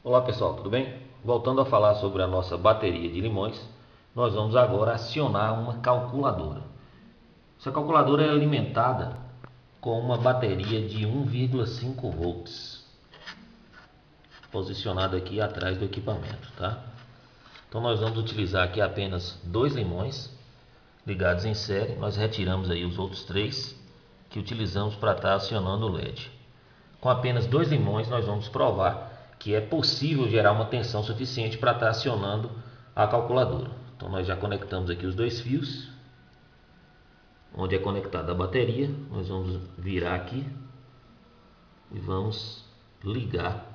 Olá pessoal, tudo bem? Voltando a falar sobre a nossa bateria de limões, nós vamos agora acionar uma calculadora. Essa calculadora é alimentada com uma bateria de 1,5 volts, posicionada aqui atrás do equipamento, tá? Então nós vamos utilizar aqui apenas dois limões ligados em série. Nós retiramos aí os outros três que utilizamos para estar acionando o LED. Com apenas dois limões nós vamos provar que é possível gerar uma tensão suficiente para estar acionando a calculadora. Então nós já conectamos aqui os dois fios, onde é conectada a bateria. Nós vamos virar aqui e vamos ligar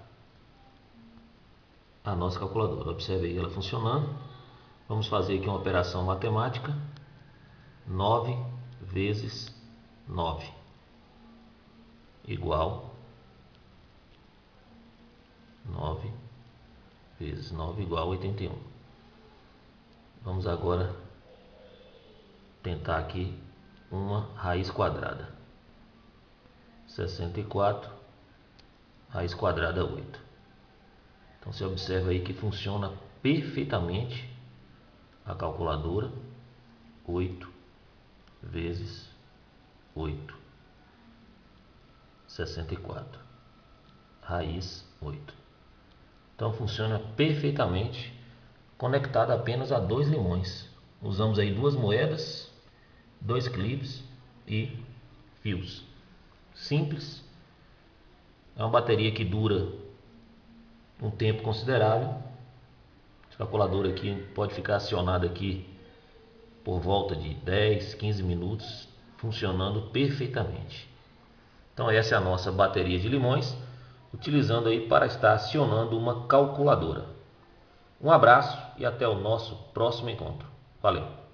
a nossa calculadora. Observe aí ela funcionando. Vamos fazer aqui uma operação matemática. 9 vezes 9 igual 9 vezes 9 igual a 81. Vamos agora tentar aqui uma raiz quadrada. 64 raiz quadrada 8. Então você observa aí que funciona perfeitamente a calculadora. 8 vezes 8, 64, raiz 8. Então funciona perfeitamente conectado apenas a dois limões. Usamos aí duas moedas, dois clipes e fios. Simples. É uma bateria que dura um tempo considerável. Essa calculadora aqui pode ficar acionada aqui por volta de 10, 15 minutos, funcionando perfeitamente. Então essa é a nossa bateria de limões, utilizando aí para estar acionando uma calculadora. Um abraço e até o nosso próximo encontro. Valeu!